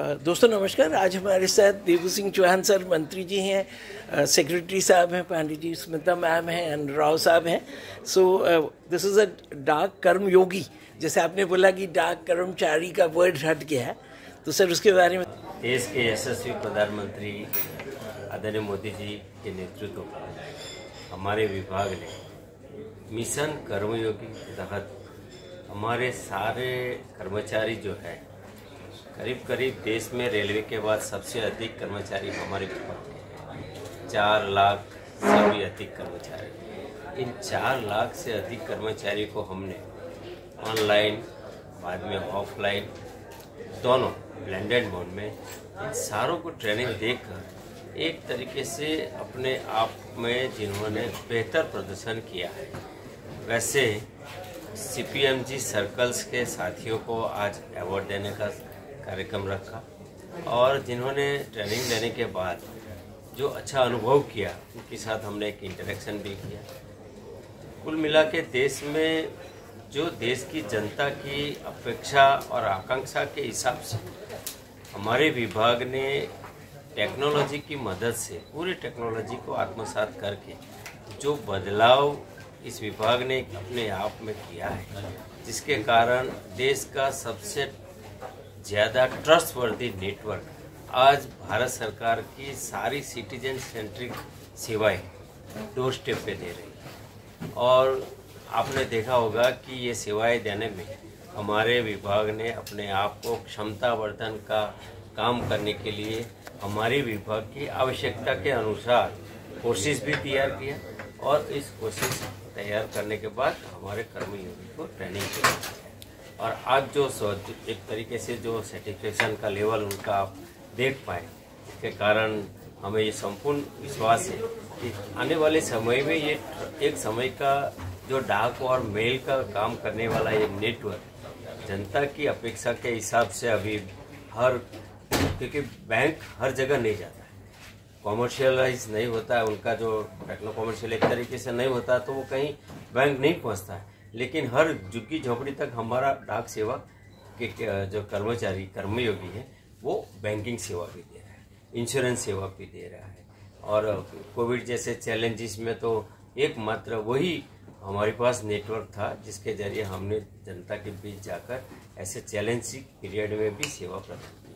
दोस्तों नमस्कार। आज हमारे साथ देवू सिंह चौहान सर मंत्री जी हैं, सेक्रेटरी साहब हैं, पांडे जी, स्मिता मैम हैं एंड राव साहब हैं। सो दिस इज़ अ डाक कर्मयोगी, जैसे आपने बोला कि डाक कर्मचारी का वर्ड हट गया है, तो सर उसके बारे में। देश के यशस्वी प्रधानमंत्री आदरणीय मोदी जी के नेतृत्व में हमारे विभाग ने मिशन कर्मयोगी के तहत हमारे सारे कर्मचारी जो है, करीब देश में रेलवे के बाद सबसे अधिक कर्मचारी हमारे विभाग के हैं। 4 लाख से भी अधिक कर्मचारी। इन 4 लाख से अधिक कर्मचारी को हमने ऑनलाइन बाद में ऑफलाइन दोनों ब्लेंडेड मोड में इन सारों को ट्रेनिंग देकर एक तरीके से अपने आप में जिन्होंने बेहतर प्रदर्शन किया है, वैसे CPMG सर्कल्स के साथियों को आज अवार्ड देने का कार्यक्रम रखा और जिन्होंने ट्रेनिंग लेने के बाद जो अच्छा अनुभव किया उनके साथ हमने एक इंटरेक्शन भी किया। कुल मिला के देश में जो देश की जनता की अपेक्षा और आकांक्षा के हिसाब से हमारे विभाग ने टेक्नोलॉजी की मदद से पूरी टेक्नोलॉजी को आत्मसात करके जो बदलाव इस विभाग ने अपने आप में किया है, जिसके कारण देश का सबसे ज़्यादा ट्रस्टवर्दी नेटवर्क आज भारत सरकार की सारी सिटीजन सेंट्रिक सेवाएं डोर स्टेप पे दे रही है। और आपने देखा होगा कि ये सेवाएं देने में हमारे विभाग ने अपने आप को क्षमतावर्धन का काम करने के लिए हमारे विभाग की आवश्यकता के अनुसार कोर्सेज भी तैयार किया और इस कोर्सेज तैयार करने के बाद हमारे कर्मयोगी को ट्रेनिंग दी और आज जो एक तरीके से जो सर्टिफिकेशन का लेवल उनका आप देख पाए, इसके कारण हमें ये संपूर्ण विश्वास है कि आने वाले समय में ये एक समय का जो डाक और मेल का काम करने वाला ये नेटवर्क जनता की अपेक्षा के हिसाब से अभी क्योंकि बैंक हर जगह नहीं जाता है, कॉमर्शियलाइज नहीं होता है, उनका जो टेक्नो कॉमर्शियल एक तरीके से नहीं होता तो वो कहीं बैंक नहीं पहुंचता है, लेकिन हर झुग्गी झोपड़ी तक हमारा डाक सेवा के जो कर्मचारी कर्मयोगी है वो बैंकिंग सेवा भी दे रहा है, इंश्योरेंस सेवा भी दे रहा है। और कोविड जैसे चैलेंजेस में तो एकमात्र वही हमारे पास नेटवर्क था जिसके जरिए हमने जनता के बीच जाकर ऐसे चैलेंजिंग पीरियड में भी सेवा प्रदान की।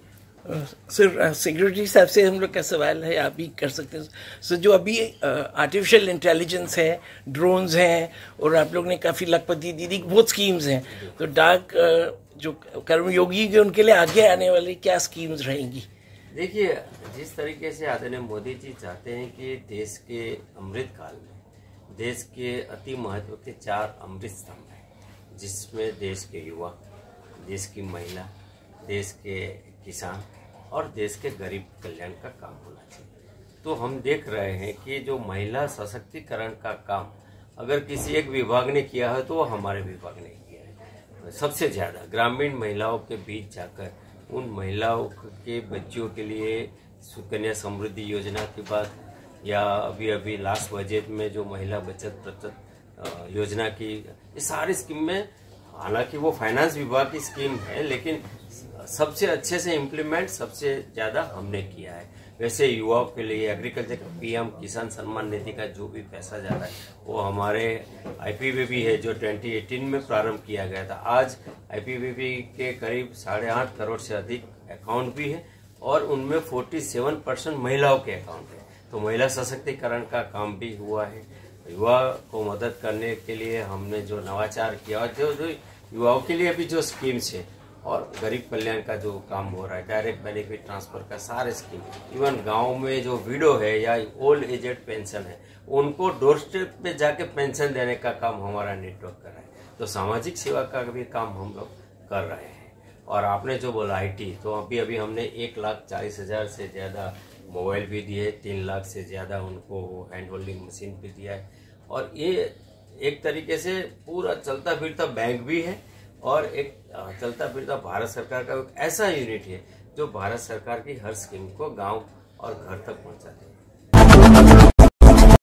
सर सेक्रेटरी साहब से हम लोग का सवाल है, आप भी कर सकते हैं सर। जो अभी आर्टिफिशियल इंटेलिजेंस है, ड्रोन्स हैं और आप लोग ने काफ़ी लखपति दीदी बहुत स्कीम्स हैं, तो डाक जो कर्मयोगी के उनके लिए आगे आने वाली क्या स्कीम्स रहेंगी? देखिए, जिस तरीके से आदरणीय मोदी जी चाहते हैं कि देश के अमृत काल में देश के अति महत्व के 4 अमृत स्तंभ हैं, जिसमें देश के युवा, देश की महिला, देश के किसान और देश के गरीब कल्याण का काम होना चाहिए। तो हम देख रहे हैं कि जो महिला सशक्तिकरण का काम अगर किसी एक विभाग ने किया है तो वो हमारे विभाग ने किया है। सबसे ज़्यादा ग्रामीण महिलाओं के बीच जाकर उन महिलाओं के बच्चियों के लिए सुकन्या समृद्धि योजना की बात, या अभी लास्ट बजट में जो महिला बचत योजना की, ये सारी स्कीम में हालांकि वो फाइनेंस विभाग की स्कीम है, लेकिन सबसे अच्छे से इम्प्लीमेंट सबसे ज़्यादा हमने किया है। वैसे युवाओं के लिए एग्रीकल्चर का PM किसान सम्मान निधि का जो भी पैसा जाता है वो हमारे IPPB है जो 2018 में प्रारंभ किया गया था। आज IPPB के करीब 8.5 करोड़ से अधिक अकाउंट भी है और उनमें 47% महिलाओं के अकाउंट है। तो महिला सशक्तिकरण का काम भी हुआ है। युवा को मदद करने के लिए हमने जो नवाचार किया और जो युवाओं के लिए भी जो स्कीम्स है और गरीब कल्याण का जो काम हो रहा है, डायरेक्ट बेनिफिट ट्रांसफर का सारे स्कीम, इवन गांव में जो विडो है या ओल्ड एजेड पेंशन है उनको डोर स्टेप पे जाके पेंशन देने का काम हमारा नेटवर्क कर रहा है। तो सामाजिक सेवा का भी काम हम लोग कर रहे हैं। और आपने जो बोला IT, तो अभी हमने 1,40,000 से ज़्यादा मोबाइल भी दिए, 3 लाख से ज़्यादा उनको हैंड होल्डिंग मशीन भी दिया है। और ये एक तरीके से पूरा चलता फिरता बैंक भी है और एक चलता फिरता भारत सरकार का एक ऐसा यूनिट है जो भारत सरकार की हर स्कीम को गांव और घर तक पहुंचाते हैं।